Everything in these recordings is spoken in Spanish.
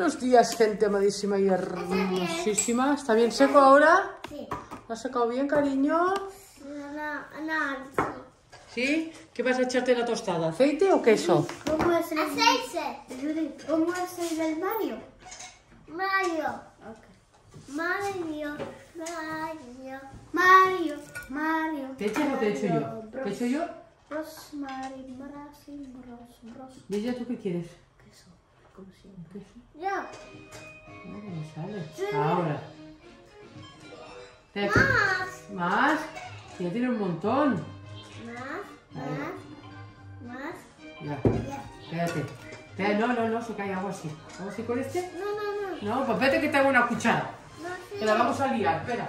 Buenos días, gente amadísima y hermosísima. ¿Está bien seco ahora? Sí. ¿Lo has secado bien, cariño? No. ¿Sí? ¿Qué vas a echarte en la tostada? ¿Aceite o queso? ¿Cómo es el aceite? ¿Cómo es el del Mario? Mario. Okay. Mario. ¿Te echas o te echo yo? ¿Te echo yo? Rosmarie. Bella, ¿tú qué quieres? Queso. Como siempre. ¿Queso? Ya. No, que me sale. Sí. Ahora. Más. ¿Más? Ya tiene un montón. Más. Ya. Espérate. No, se cae agua así. ¿Vamos a ir con este? No. No, pues vete que te hago una cuchara. No, sí. Que la vamos a liar, espera.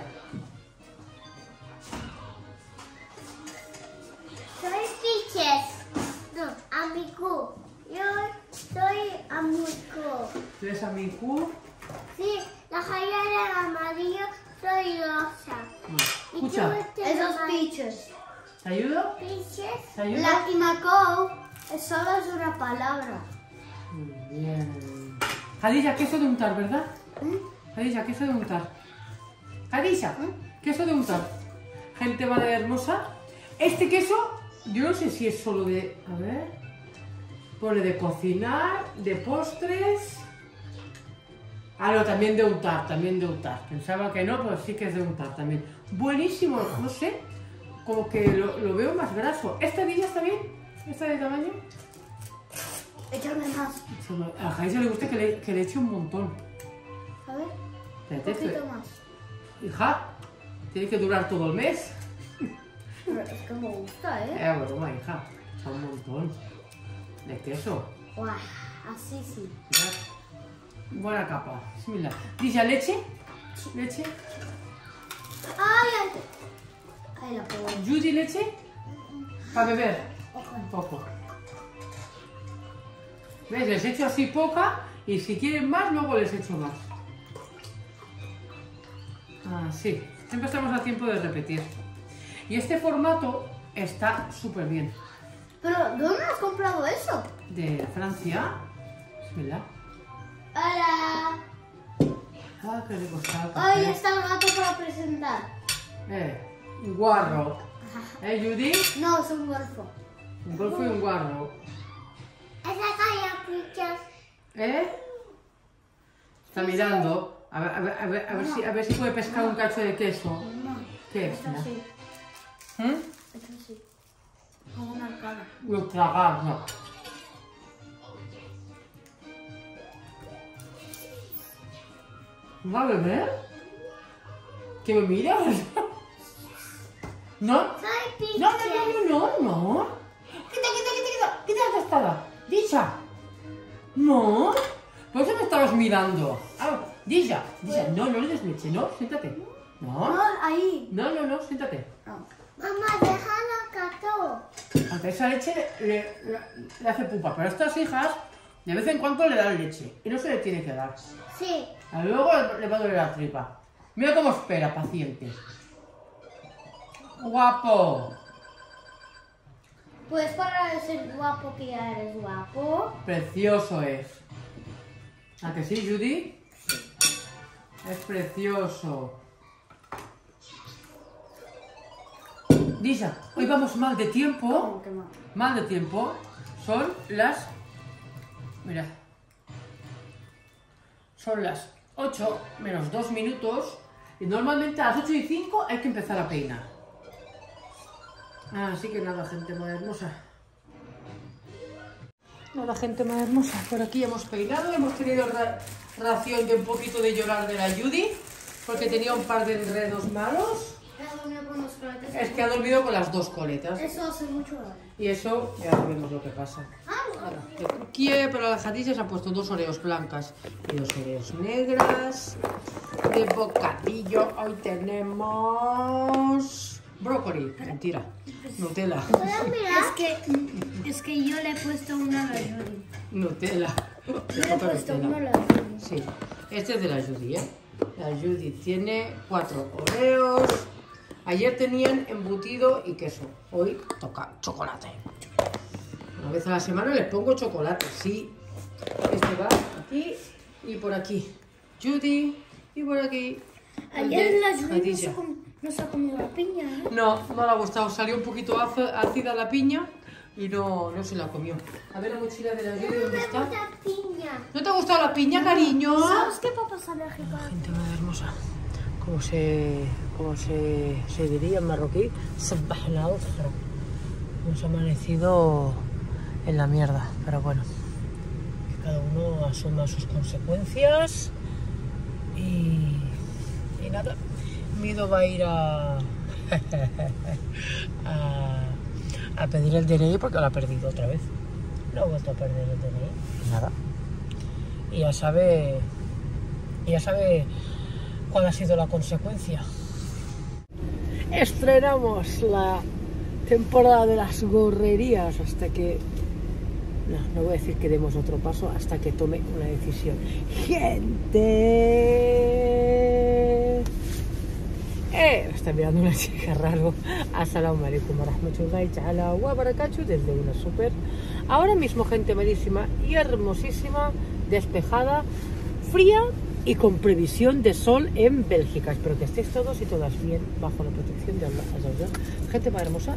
Soy Piches. No, amigo. Yo soy amigo. ¿Tú eres amigo? Sí, la joya de amarillo soy rosa. Escucha. Esos Piches. ¿Te ayudo? Piches. ¿Te ayudo? La Imaco solo es una palabra. Muy bien. Jadilla, queso de untar, ¿verdad? Jadilla, queso de untar. Jadilla, queso de untar. Gente vale hermosa. Este queso, yo no sé si es solo de... A ver... Pone de cocinar, de postres... Ah, no, también de untar, Pensaba que no, pero sí que es de untar también. Buenísimo, no sé. Como que lo veo más graso. ¿Esta villa está bien? ¿Esta de tamaño? Échame más. A Jadilla le gusta que le eche un montón. A ver, Espérate, un poquito más. hija, tiene que durar todo el mes. Pero es que me gusta, ¿eh? Broma, hija. Es un montón de queso. Guau, así sí. Mirad. Buena capa. Bismillah. ¿Dice leche? ¿Leche? Ahí la pongo. ¿Judy leche? Para beber. Un poco. ¿Ves? Les echo así poca y si quieren más, luego les echo más. Sí. Siempre estamos a tiempo de repetir. Y este formato está súper bien. Pero, ¿dónde has comprado eso? De Francia. Bismillah. Hola. Qué rico está el Hoy café. está el gato para presentar. Un guarro. Judy? No, es un golfo. Un golfo y un guarro. Esa calla, Piches. Está mirando. A ver si puede pescar un cacho de queso. No. ¿Qué es? Esto No? sí. ¿Mm? Esto sí. Como una arcada. No, tragar, no. ¿Va a beber? ¿Que me miras? ¿No? Soy Piches. No. Quita la tostada. Dicha. No. ¿Por qué me estabas mirando? Dicha. No le des leche, no, siéntate. No. No, ahí. No, siéntate. No. Mamá, déjalo gato. Aunque esa leche le hace pupa, pero a estas hijas de vez en cuando le dan leche y no se le tiene que dar. Sí. Luego le va a doler la tripa. Mira cómo espera, paciente. Guapo. Pues para ser guapo que ya eres guapo. Precioso es. ¿A que sí, Judy? Es precioso. Lisa, hoy vamos mal de tiempo. ¿Cómo que no? Mal de tiempo. Son las... Mira. Son las 8 menos 2 minutos. Y normalmente a las 8 y 5 hay que empezar a peinar. Así que nada, gente más hermosa. Nada, gente más hermosa. Por aquí hemos peinado. Hemos tenido ración de un poquito de llorar de la Judy. Porque tenía un par de enredos malos. Es que ha dormido con las dos coletas. Eso hace mucho daño. Y eso, ya vemos lo que pasa. Pero la Jadilla se ha puesto 2 oreos blancas y 2 oreos negras. De bocadillo hoy tenemos brócoli, mentira, Nutella. Es que yo le he puesto una a la Judy. Nutella. Yo le he puesto una a la Judy. Sí, este es de la Judy, ¿eh? La Judy tiene 4 oreos. Ayer tenían embutido y queso. Hoy toca chocolate. Una vez a la semana les pongo chocolate, sí. Este va aquí Y por aquí, Judy. Y por aquí, Ayer la Judy Khadija. no se ha comido la piña, ¿eh? No, no le ha gustado. Salió un poquito ácida la piña y no se la comió. A ver la mochila de la Judy, ¿dónde está? Piña. ¿No te ha gustado la piña, cariño? ¿Sabes qué papá es alérgico? Gente más hermosa. Como se diría en marroquí, sabah la otra. Hemos amanecido en la mierda, pero bueno, que cada uno asuma sus consecuencias y nada. Mido va a ir a pedir el DNI porque lo ha perdido otra vez. No ha vuelto a perder el DNI. Y nada. Y ya sabe cuál ha sido la consecuencia. Estrenamos la temporada de las gorrerías hasta que... No voy a decir que demos otro paso hasta que tome una decisión. ¡Gente! Me está mirando una chica raro. Assalamu alaikum wa rahmatullahi ta'ala wa barakatuh desde una súper. Ahora mismo, gente malísima y hermosísima, despejada, fría y con previsión de sol en Bélgica. Espero que estéis todos y todas bien bajo la protección de Allah. Gente más hermosa.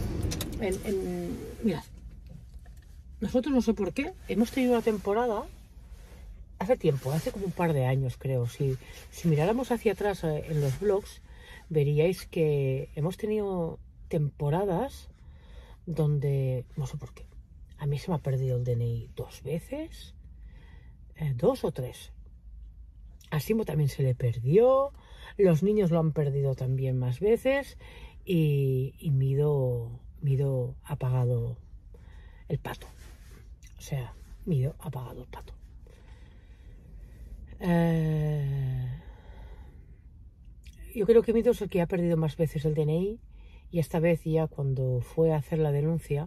Mirad, nosotros no sé por qué hemos tenido una temporada hace tiempo, hace como un par de años creo. Si miráramos hacia atrás en los vlogs, veríais que hemos tenido temporadas donde, no sé por qué, a mí se me ha perdido el DNI 2 veces, 2 o 3. A Simo también se le perdió, los niños lo han perdido también más veces y Mido ha pagado el pato. O sea, Mido ha pagado el pato. Yo creo que Mido es el que ha perdido más veces el DNI y esta vez ya cuando fue a hacer la denuncia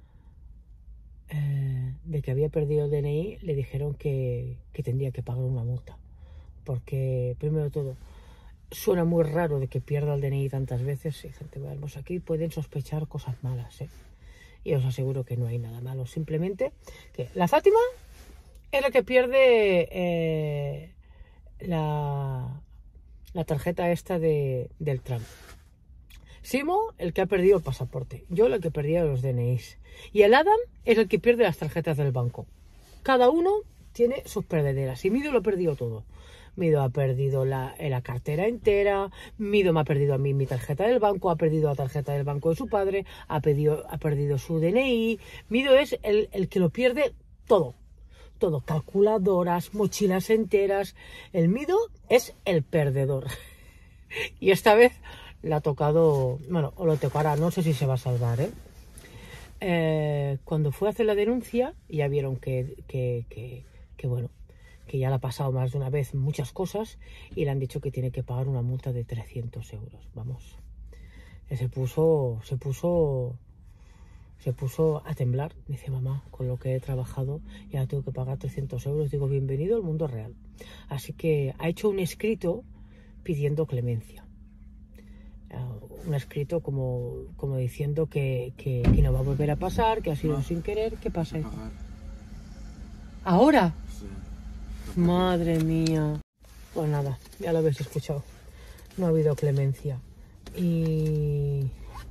de que había perdido el DNI le dijeron que tendría que pagar una multa. Porque, primero de todo, suena muy raro de que pierda el DNI tantas veces. Y gente, vamos, aquí pueden sospechar cosas malas, ¿eh? Y os aseguro que no hay nada malo. Simplemente que la Fátima es la que pierde la tarjeta esta del tram. Simo, el que ha perdido el pasaporte. Yo, el que perdía los DNIs. Y el Adam es el que pierde las tarjetas del banco. Cada uno tiene sus perdederas. Y Mido lo ha perdido todo. Mido ha perdido la cartera entera, Mido me ha perdido a mí mi tarjeta del banco, ha perdido la tarjeta del banco de su padre, ha perdido su DNI. Mido es el que lo pierde todo. Todo, calculadoras, mochilas enteras. El Mido es el perdedor. Y esta vez le ha tocado, bueno, o lo tocará, no sé si se va a salvar, ¿eh? Cuando fue a hacer la denuncia, ya vieron que bueno, que ya le ha pasado más de una vez muchas cosas y le han dicho que tiene que pagar una multa de 300 euros. Vamos, se puso a temblar. Dice, mamá, con lo que he trabajado ya tengo que pagar 300 euros. Digo, bienvenido al mundo real. Así que ha hecho un escrito pidiendo clemencia. Un escrito como diciendo que no va a volver a pasar, que ha sido sin querer. ¿Qué pasa? ¿Ahora? Sí. Madre mía. Pues nada, ya lo habéis escuchado. No ha habido clemencia. Y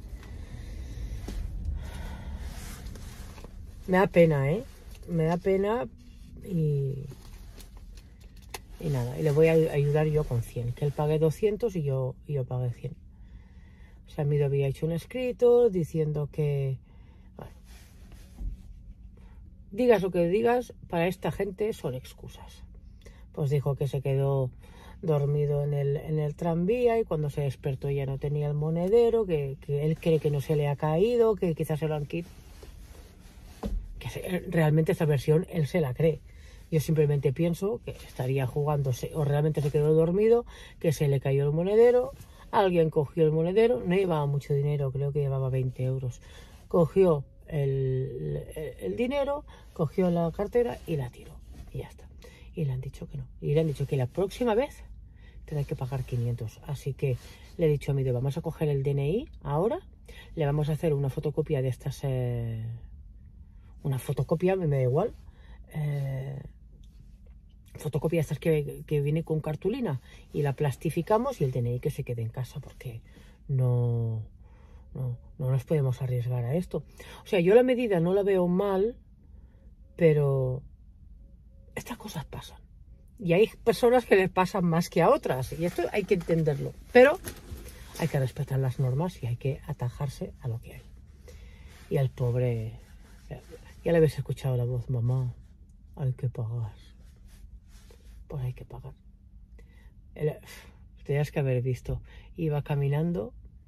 me da pena, ¿eh? Me da pena y nada. Y le voy a ayudar yo con 100. Que él pague 200 y yo pague 100. O sea, Mido había hecho un escrito diciendo que... Bueno, digas lo que digas, para esta gente son excusas. Pues dijo que se quedó dormido en el tranvía y cuando se despertó ya no tenía el monedero, que él cree que no se le ha caído, que quizás se lo han quitado. Que realmente esta versión él se la cree. Yo simplemente pienso que estaría jugándose o realmente se quedó dormido, que se le cayó el monedero, alguien cogió el monedero, no llevaba mucho dinero, creo que llevaba 20 euros. Cogió el dinero, cogió la cartera y la tiró. Y ya está. Y le han dicho que no. Y le han dicho que la próxima vez tendrá que pagar 500. Así que le he dicho a Mido, vamos a coger el DNI ahora, le vamos a hacer una fotocopia de estas... una fotocopia, me da igual. fotocopia estas que viene con cartulina y la plastificamos y el DNI que se quede en casa porque no nos podemos arriesgar a esto. O sea, yo la medida no la veo mal, pero estas cosas pasan. Y hay personas que les pasan más que a otras y esto hay que entenderlo. Pero hay que respetar las normas y hay que atajarse a lo que hay. Y al pobre, ya le habéis escuchado la voz, mamá, hay que pagar. Pues hay que pagar. Tenías que haber visto. Iba caminando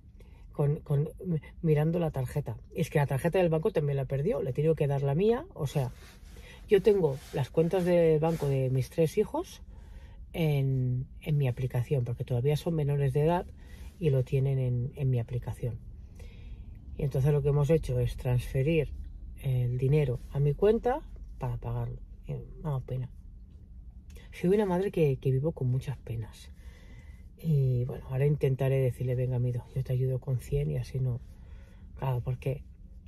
mirando la tarjeta. Es que la tarjeta del banco también la perdió. Le he tenido que dar la mía. O sea, yo tengo las cuentas de banco de mis 3 hijos en mi aplicación, porque todavía son menores de edad y lo tienen en mi aplicación. Y entonces lo que hemos hecho es transferir el dinero a mi cuenta para pagarlo. Me ha dado pena. Soy una madre que vivo con muchas penas. Y bueno, ahora intentaré decirle, venga, Mido, yo te ayudo con 100 y así no. Claro, porque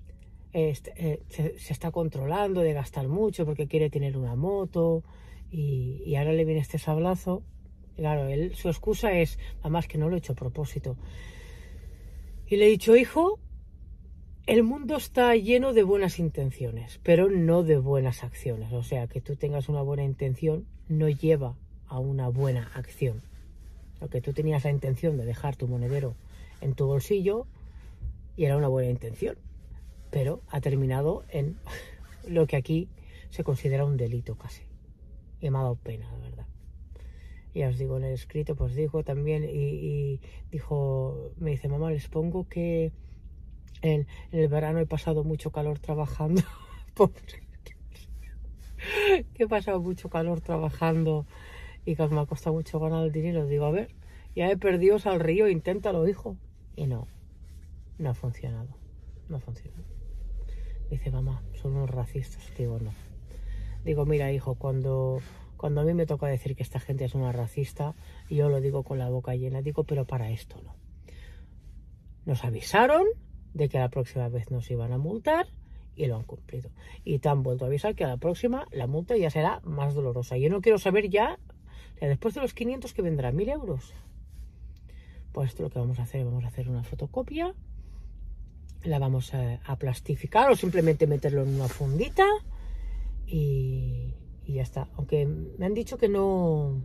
se está controlando de gastar mucho porque quiere tener una moto y ahora le viene este sablazo. Claro, su excusa es, mamá, es que no lo he hecho a propósito. Y le he dicho, hijo, el mundo está lleno de buenas intenciones, pero no de buenas acciones. O sea, que tú tengas una buena intención no lleva a una buena acción. Lo que tú tenías la intención de dejar tu monedero en tu bolsillo y era una buena intención, pero ha terminado en lo que aquí se considera un delito casi. Y me ha dado pena, de verdad. Ya os digo, en el escrito pues dijo también y dijo, me dice, mamá, les pongo que en el verano he pasado mucho calor trabajando. Pobre, que he pasado mucho calor trabajando y que me ha costado mucho ganar el dinero. Digo, a ver, ya he perdido al río, inténtalo, hijo. Y no ha funcionado. No ha funcionado. Dice, mamá, son unos racistas. Digo, no. Digo, mira, hijo, cuando a mí me toca decir que esta gente es una racista, yo lo digo con la boca llena. Digo, pero para esto no. Nos avisaron de que la próxima vez nos iban a multar y lo han cumplido. Y te han vuelto a avisar que a la próxima la multa ya será más dolorosa. Yo no quiero saber ya, después de los 500 que vendrá, 1000 euros. Pues esto es lo que vamos a hacer. Vamos a hacer una fotocopia, la vamos a plastificar o simplemente meterlo en una fundita y ya está. Aunque me han dicho que no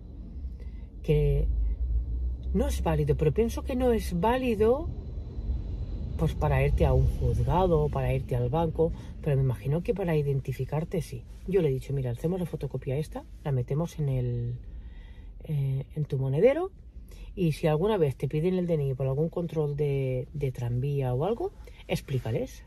es válido, pero pienso que no es válido pues para irte a un juzgado, para irte al banco, pero me imagino que para identificarte sí. Yo le he dicho, mira, hacemos la fotocopia esta, la metemos en tu monedero y si alguna vez te piden el DNI por algún control de tranvía o algo, explícales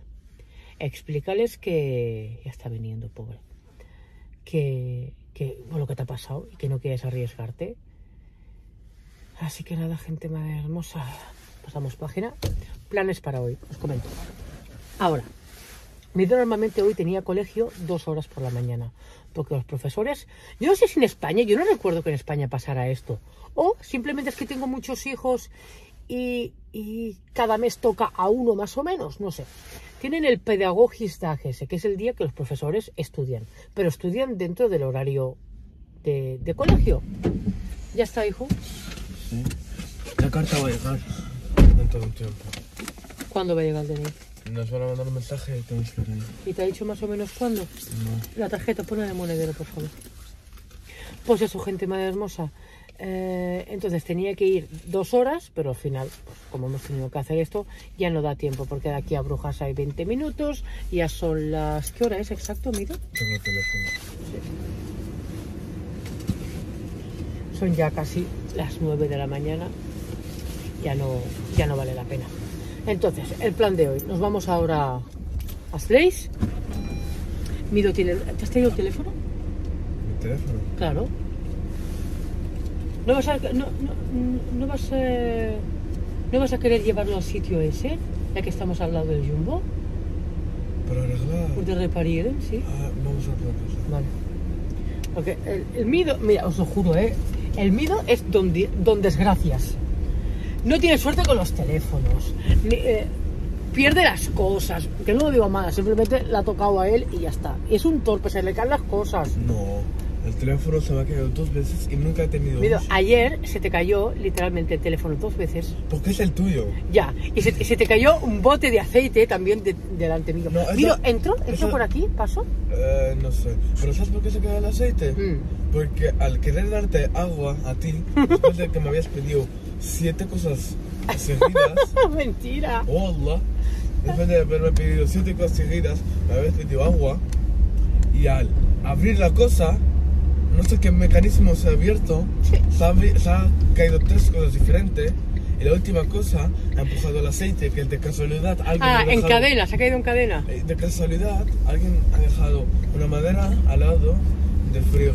que ya está viniendo, pobre, que por lo que te ha pasado y que no quieres arriesgarte. Así que nada, gente más hermosa, pasamos página. Planes para hoy, os comento. Ahora, Mido normalmente hoy tenía colegio 2 horas por la mañana, porque los profesores, yo no sé si en España, yo no recuerdo que en España pasara esto, o simplemente es que tengo muchos hijos y cada mes toca a uno más o menos, no sé. Tienen el Pedagogistag ese, que es el día que los profesores estudian, pero estudian dentro del horario de colegio. ¿Ya está, hijo? Sí. La carta va a llegar dentro de un tiempo. ¿Cuándo va a llegar el DNI? Nos van a mandar un mensaje y tenemos que ir ahí. ¿Y te ha dicho más o menos cuándo? No. La tarjeta, ponla de monedero, por favor. Pues eso, gente más hermosa. Entonces tenía que ir 2 horas, pero al final, pues, como hemos tenido que hacer esto, ya no da tiempo, porque de aquí a Brujas hay 20 minutos, ya son las... ¿Qué hora es exacto, Mido? Tengo el teléfono. Sí. Son ya casi las 9 de la mañana, ya no vale la pena. Entonces, el plan de hoy, nos vamos ahora a Slays. Mido tiene... ¿Te has traído el teléfono? ¿Mi teléfono? Claro. ¿No vas a querer llevarlo al sitio ese, ya que estamos al lado del Jumbo? ¿Para arreglar? ¿Por de reparir, sí? Ah, vamos a otra cosa. Vale. Porque el Mido, mira, os lo juro, el Mido es don desgracias. No tiene suerte con los teléfonos. Pierde las cosas. Que no lo digo mal, simplemente la ha tocado a él y ya está. Es un torpe, se le caen las cosas. No, El teléfono se me ha caído 2 veces y nunca he tenido Mira, uso. ayer se te cayó literalmente el teléfono 2 veces. Porque es el tuyo. Ya, y se te cayó un bote de aceite también delante mío. No, Mira, entró eso- por aquí, pasó. No sé. ¿Pero sabes por qué se cayó el aceite? Porque al querer darte agua a ti, después de que me habías pedido 7 cosas seguidas, Mentira. Wallah, después de haberme pedido 7 cosas seguidas, me habías pedido agua, y al abrir la cosa, no sé qué mecanismo se ha abierto, se ha caído 3 cosas diferentes, y la última cosa ha empujado el aceite, que de casualidad alguien ha En dejado- cadena, se ha caído en cadena. De casualidad alguien ha dejado una madera al lado del frigo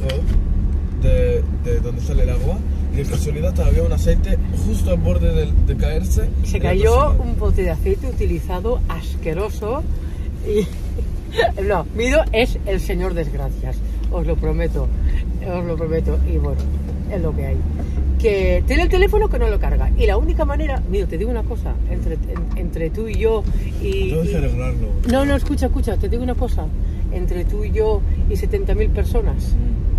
de donde sale el agua, y de casualidad había un aceite justo al borde de caerse. Se en la cayó cocina. un bote de aceite utilizado, asqueroso. Y no, Mido es el señor desgracias, os lo prometo. Os lo prometo. Y bueno, es lo que hay. Que tiene el teléfono que no lo carga. Y la única manera, Mido, te digo una cosa, entre tú y yo Tengo que arreglarlo. No, escucha, te digo una cosa. Entre tú y yo y 70.000 personas.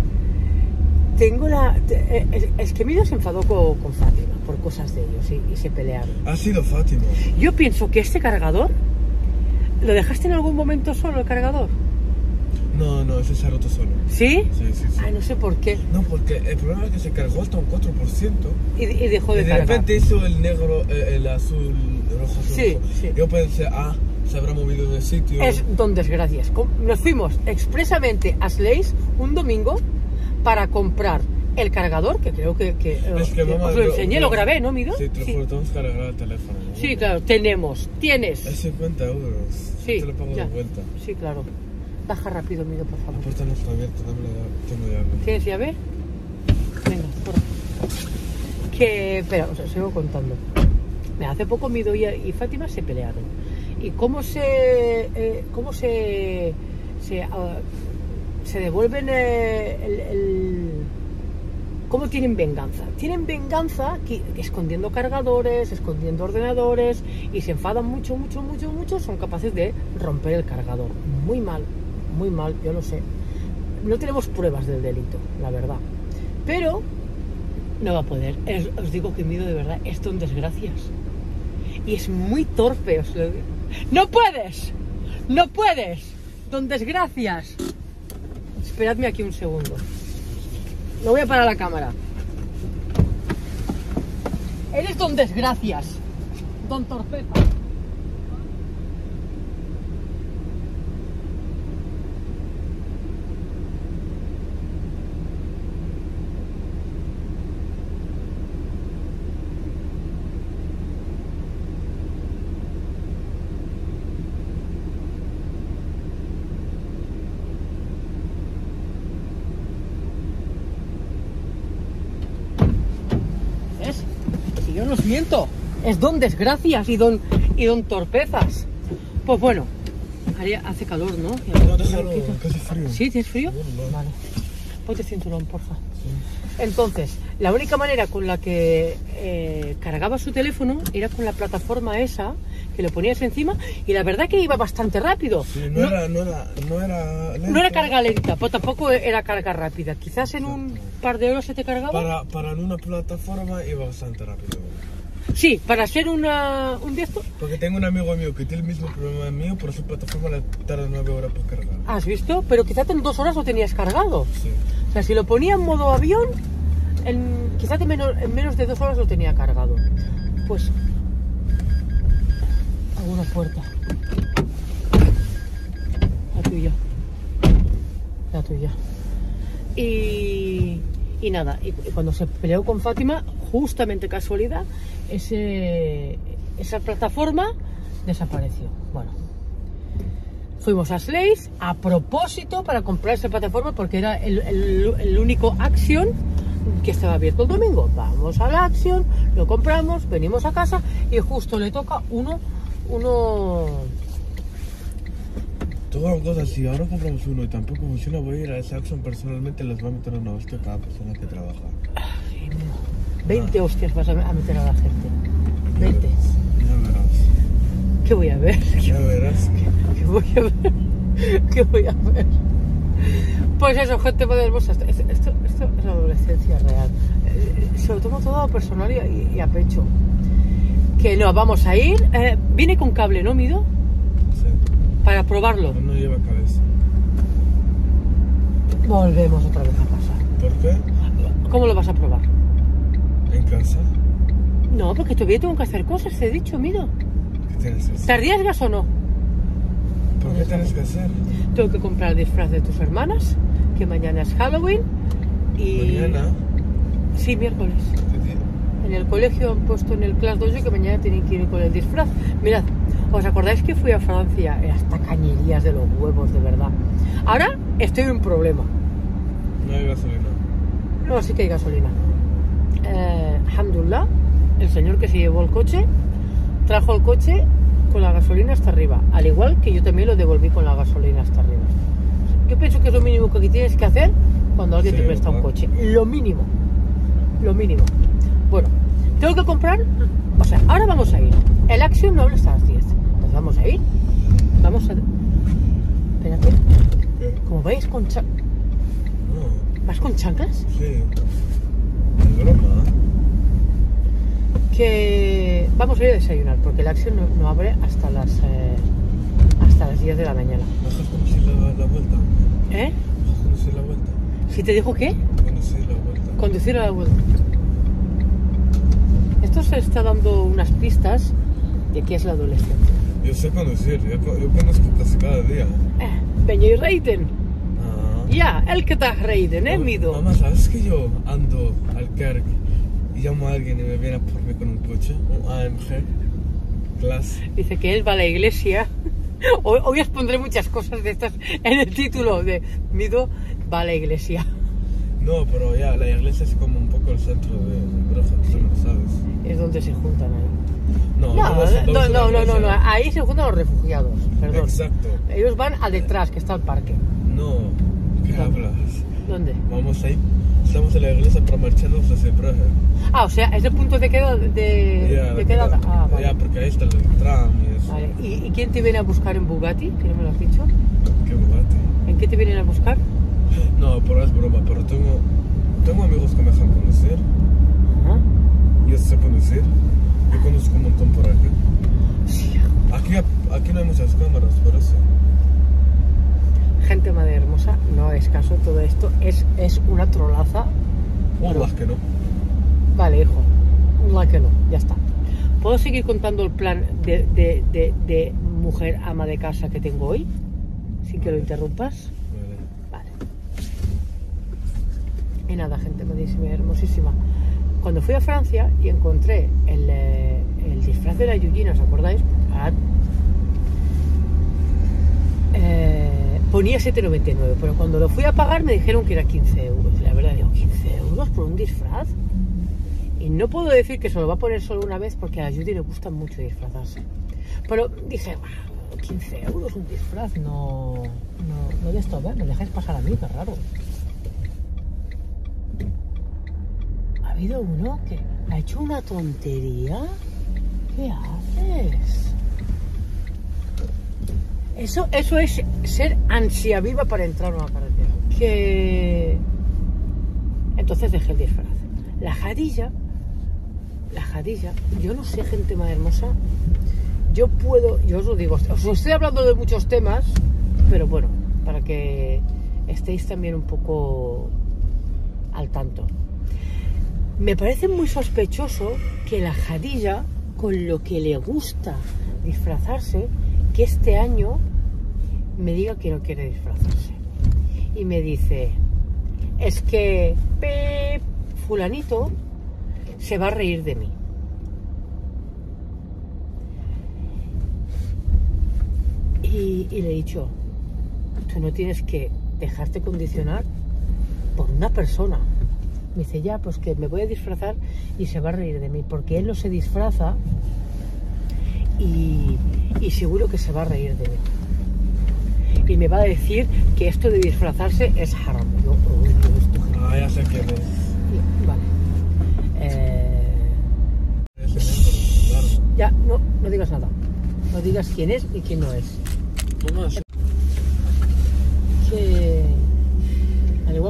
Tengo es que Mido se enfadó con Fátima por cosas de ellos y se pelearon. Ha sido Fátima. Yo pienso que este cargador, ¿lo dejaste en algún momento solo el cargador? No, ese se ha roto solo. ¿Sí? Sí. Ay, no sé por qué. No, porque el problema es que se cargó hasta un 4%. Y dejó Y de de cargar. repente hizo el negro, el azul, rojo, azul. Sí, rojo. sí. Yo pensé, se habrá movido de sitio. Es don desgracias. Nos fuimos expresamente a Slays un domingo para comprar el cargador, que creo que Es que, mamá, os lo enseñé, lo grabé, ¿no, Mido? Sí, te lo juro, tenemos que arreglar el teléfono. ¿no? Sí, claro, tienes. Es 50 euros. Sí, Te lo pago ya. de vuelta. Sí, claro. Baja rápido, Mido, por La favor. puerta no está abierta, dame la llave. Tengo llave. ¿Tienes llave? Venga, por espera, os sigo contando. Mira, hace poco Mido y Fátima se pelearon. ¿Y cómo se devuelven cómo tienen venganza? Tienen venganza escondiendo cargadores, escondiendo ordenadores, y se enfadan mucho, son capaces de romper el cargador. Muy mal, yo lo sé. No tenemos pruebas del delito, la verdad. Pero no va a poder. Os digo que Mido de verdad es don desgracias. Y es muy torpe, os lo digo. ¡No puedes! Don desgracias. Esperadme aquí un segundo. No voy a parar la cámara. Eres don desgracias. Don torpeza. ¿Ves? Si yo no os miento, es don desgracias y don torpezas. Pues bueno, hace calor, ¿no? No, déjalo, casi frío. ¿Sí? ¿Tienes frío? No. Vale. Ponte cinturón, porfa. Entonces, la única manera con la que cargaba su teléfono era con la plataforma esa, que le ponías encima, y la verdad que iba bastante rápido. Sí, no era No era carga lenta, pero tampoco era carga rápida. Quizás en un par de horas se te cargaba. Para en una plataforma iba bastante rápido. Sí, para ser un de estos. Porque tengo un amigo mío que tiene el mismo problema mío, por su plataforma le tarda 9 horas por cargar. ¿Has visto? Pero quizás en 2 horas lo tenías cargado. Sí. O sea, si lo ponía en modo avión, quizás en menos de 2 horas lo tenía cargado. Pues... alguna puerta. La tuya. Y nada, y cuando se peleó con Fátima, justamente casualidad, esa plataforma desapareció. Bueno, fuimos a Slays a propósito para comprar esa plataforma porque era el único Action que estaba abierto el domingo. Vamos al Action, lo compramos, venimos a casa y justo le toca uno. Todas las cosas, si ahora compramos uno y tampoco funciona, voy a ir a ese Action personalmente, les voy a meter una hostia a cada persona que trabaja. 20 hostias vas a meter a la gente. 20. Ya verás. ¿Qué voy a ver? Ya verás. ¿Qué voy a ver? ¿Qué voy a ver? Pues eso, gente muy hermosa. Esto es la adolescencia real. Se lo tomo todo a personal y a pecho. Que no, vamos a ir. Viene con cable, ¿no, Mido? Sí. Para probarlo. No lleva cabeza. Volvemos otra vez a pasar. ¿Por qué? ¿Cómo lo vas a probar? ¿En casa? No, porque todavía tengo que hacer cosas, te he dicho, Mido. ¿Qué tienes que hacer? ¿Te arriesgas o no? ¿Por qué tienes que hacer? Tengo que comprar el disfraz de tus hermanas, que mañana es Halloween. Y... ¿Mañana? Sí, miércoles. ¿Qué día? En el colegio han puesto en el Class Dojo que mañana tienen que ir con el disfraz. Mirad, ¿os acordáis que fui a Francia? Hasta cañerías de los huevos, de verdad. Ahora estoy en un problema. No hay gasolina. No, sí que hay gasolina. Alhamdulillah, el señor que se llevó el coche, trajo el coche con la gasolina hasta arriba. Al igual que yo también lo devolví con la gasolina hasta arriba. Yo pienso que es lo mínimo que tienes que hacer cuando alguien te presta un coche. Lo mínimo. Lo mínimo. Bueno, tengo que comprar... O sea, ahora vamos a ir. El Action no abre hasta las 10. Pues vamos a ir. Vamos a... Espérate. ¿Qué? Como vais con... No. ¿Vas con chanclas? Sí. Es broma. Que vamos a ir a desayunar porque el Action no abre hasta las 10 de la mañana. ¿Dejas conducir la vuelta? ¿Eh? ¿Dejas conducir la vuelta? ¿Si te dijo qué? Conducir la vuelta. Conducir a la vuelta. Esto se está dando unas pistas de qué es la adolescencia. Yo sé conducir, yo conozco casi cada día. Ben je rijden? Ah. Ja, elke dag rijden, Mido? Mamá, ¿sabes que yo ando al Kerk y llamo a alguien y me viene a por mí con un coche? Un AMG Class. Dice que él va a la iglesia. Hoy os pondré muchas cosas de estas en el título de Mido va a la iglesia. No, pero ya, la iglesia es como un poco el centro de Brujas, tú lo sabes. Es donde se juntan ahí. No, No, ahí se juntan los refugiados, perdón. Exacto. Ellos van al detrás, que está el parque. No, ¿qué hablas? ¿Dónde? Vamos ahí, estamos en la iglesia para marcharnos hacia Praga. Ah, o sea, es el punto de quedada. De quedada. Ah, vale. Ya, porque ahí está el tram y eso. Vale. ¿Y quién te viene a buscar en Bugatti? ¿Que no me lo has dicho? Qué Bugatti. ¿En qué te vienen a buscar? No, pero es broma, pero tengo amigos que me dejan conducir. Ajá. Yo sé conducir. Yo conduzco un montón por aquí. Sí. Aquí no hay muchas cámaras, por eso. Gente madre hermosa, no es caso, todo esto es una trolaza. Las que no. Vale, hijo, la que no, ya está. ¿Puedo seguir contando el plan de mujer ama de casa que tengo hoy? Sin que lo interrumpas. Vale. Y nada, gente madrísima, hermosísima. Cuando fui a Francia y encontré el disfraz de la Yuyina, ¿os acordáis? Ponía 7,99, pero cuando lo fui a pagar me dijeron que era 15 euros. Y la verdad, digo, 15 euros por un disfraz. Y no puedo decir que se lo va a poner solo una vez porque a la Judy le gusta mucho disfrazarse. Pero dije, 15 euros un disfraz, no de esto, ¿ver? Me dejáis pasar a mí, qué raro. Ha habido uno que ha hecho una tontería. ¿Qué haces? Eso es ser ansia viva para entrar a una carretera. Que entonces dejé el disfraz. La jadilla, yo no sé, gente más hermosa. Yo os lo digo, os estoy hablando de muchos temas, pero bueno, para que estéis también un poco al tanto. Me parece muy sospechoso que la jadilla, con lo que le gusta disfrazarse, que este año me diga que no quiere disfrazarse. Y me dice, es que fulanito se va a reír de mí. Y le he dicho, tú no tienes que dejarte condicionar por una persona. Me dice, ya, pues que me voy a disfrazar y se va a reír de mí, porque él no se disfraza y seguro que se va a reír de mí. Y me va a decir que esto de disfrazarse es haram. Yo, ya sé quién es. Vale. Ya, no digas nada. No digas quién es y quién no es.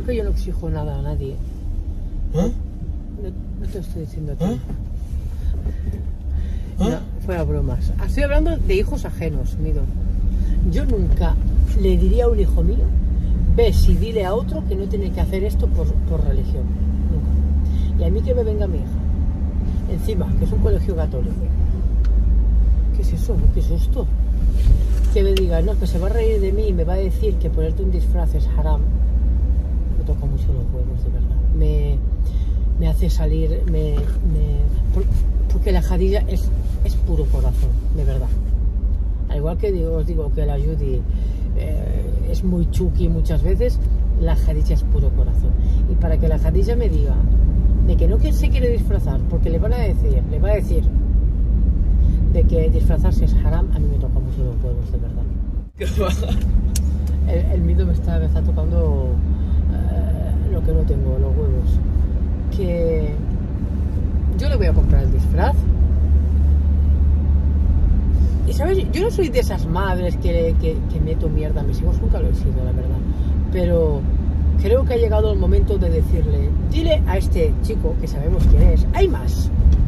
igual que yo no exijo nada a nadie. ¿Ah? No te estoy diciendo a ti. ¿Ah? ¿Ah? No, fuera bromas. Estoy hablando de hijos ajenos, Mido. Yo nunca le diría a un hijo mío, ves y dile a otro que no tiene que hacer esto por religión. Nunca. Y a mí que me venga mi hija. Encima, que es un colegio católico. ¿Qué es eso? ¿Qué susto? Que me diga, no, que se va a reír de mí y me va a decir que ponerte un disfraz es haram. Me toca mucho los huevos, de verdad. Me hace salir, porque la Jadilla es puro corazón, de verdad. Al igual que os digo que la Judy es muy chuki muchas veces, la Jadilla es puro corazón. Y para que la Jadilla me diga de que no se quiere disfrazar, porque le va a decir de que disfrazarse es haram, a mí me toca mucho los huevos, de verdad. El Mido me está tocando lo que no tengo, los huevos. Que yo le voy a comprar el disfraz. Y sabes, yo no soy de esas madres que meto mierda a mis hijos, nunca lo he sido, la verdad. Pero creo que ha llegado el momento de decirle, dile a este chico, que sabemos quién es, hay más.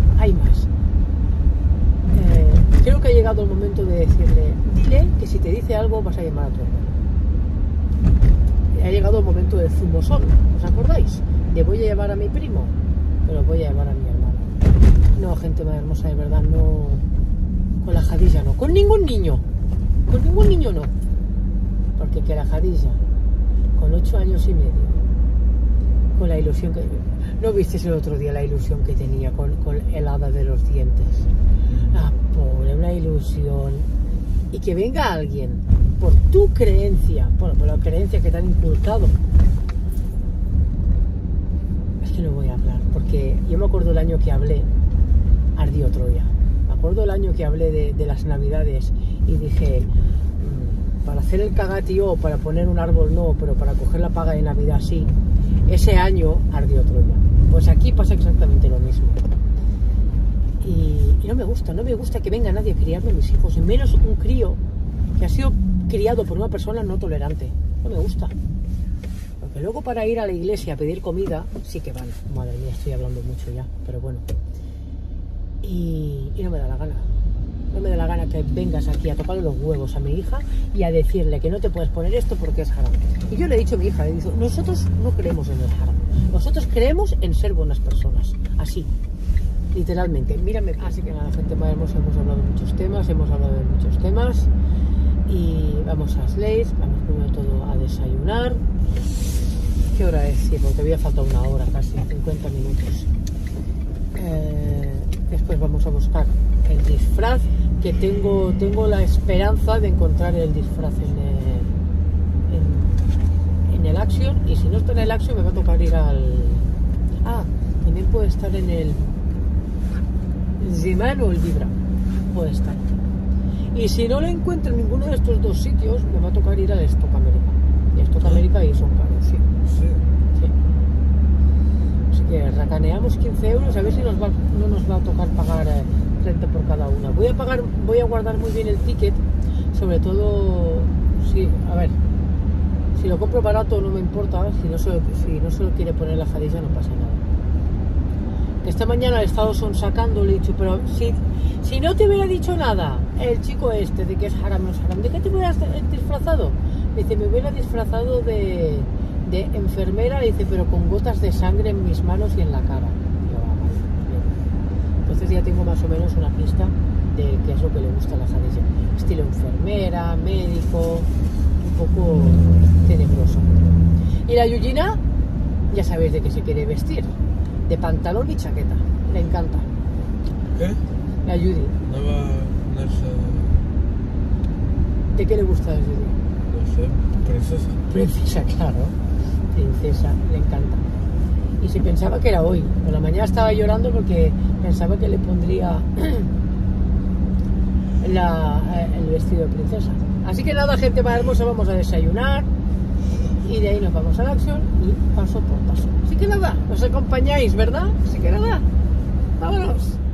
Creo que ha llegado el momento de decirle, dile que si te dice algo vas a llamar a tu hermano. Ha llegado el momento del zumosol, ¿os acordáis? De voy a llevar a mi primo, pero voy a llevar a mi hermano. No, gente más hermosa, de verdad, no. Con la Jadilla no, con ningún niño no. Porque que la Jadilla, con 8 años y medio, con la ilusión que... ¿No viste el otro día la ilusión que tenía con el hada de los dientes? Ah, pobre, una ilusión. Y que venga alguien, por tu creencia, por la creencia que te han inculcado. Es que no voy a hablar, porque yo me acuerdo el año que hablé, ardió Troya. Me acuerdo el año que hablé de las Navidades y dije, para hacer el cagatío, para poner un árbol no, pero para coger la paga de Navidad sí. Ese año ardió Troya. Pues aquí pasa exactamente lo mismo. Y no me gusta que venga nadie a criarme a mis hijos, y menos un crío que ha sido criado por una persona no tolerante. No me gusta. Porque luego para ir a la iglesia a pedir comida, sí que van. Madre mía, estoy hablando mucho ya, pero bueno. Y no me da la gana. No me da la gana que vengas aquí a tocarle los huevos a mi hija y a decirle que no te puedes poner esto porque es haram. Y yo le he dicho a mi hija, le he dicho, nosotros no creemos en el haram. Nosotros creemos en ser buenas personas. Así. Literalmente, mírame. Así que nada, gente más hermosa, hemos hablado de muchos temas, y vamos a Slays, vamos primero todo a desayunar. ¿Qué hora es? Sí, porque todavía falta una hora casi, 50 minutos. Después vamos a buscar el disfraz, que tengo la esperanza de encontrar el disfraz en el Action, y si no está en el Action me va a tocar ir al... también puede estar en el Zeman o el Vibra, puede estar. Y si no lo encuentro en ninguno de estos dos sitios, me va a tocar ir al Stock America. Y Stock America y son caros, sí. Así que racaneamos 15 euros, a ver si no nos va a tocar pagar 30 por cada una. Voy a guardar muy bien el ticket, sobre todo si lo compro barato no me importa, si no se lo quiere poner la Jadilla no pasa nada. Esta mañana he estado sacando, le he dicho, pero si no te hubiera dicho nada el chico este de que es haram, no es haram, ¿de qué te hubieras disfrazado? Me dice, me hubiera disfrazado de enfermera, le dice, pero con gotas de sangre en mis manos y en la cara. Yo, vale. Entonces ya tengo más o menos una pista de qué es lo que le gusta a la Jadilla. Estilo enfermera, médico, un poco tenebroso. Y la Yuyina, ya sabéis de qué se quiere vestir. De pantalón y chaqueta. Le encanta. ¿Qué? La Judy. No va a ponerse... ¿De qué le gusta a la Judy? No sé, princesa. Princesa, claro. Princesa, le encanta. Y se pensaba que era hoy. Por la mañana estaba llorando porque pensaba que le pondría el vestido de princesa. Así que nada, gente más hermosa, vamos a desayunar. Y de ahí nos vamos a la Action y paso por paso. Así que nada, nos acompañáis, ¿verdad? Así que nada, vámonos.